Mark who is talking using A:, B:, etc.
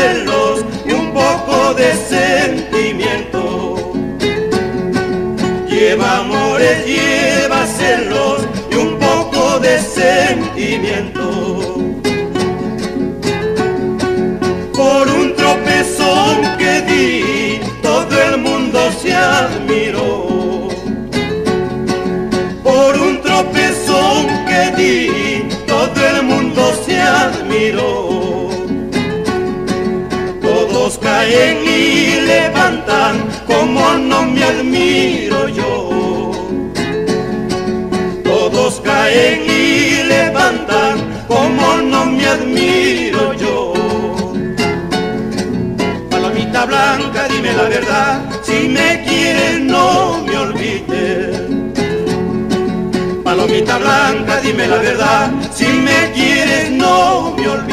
A: celos y un poco de sentimiento. Lleva amores, lleva celos y un poco de sentimiento. Por un tropezón que di, todo el mundo se admiró. Por un tropezón que di, todo el mundo se admiró. Todos caen y levantan, como no me admiro yo. Todos caen y levantan, como no me admiro yo. Palomita blanca, dime la verdad, si me quieres no me olvides. Palomita blanca, dime la verdad, si me quieres no me olvides.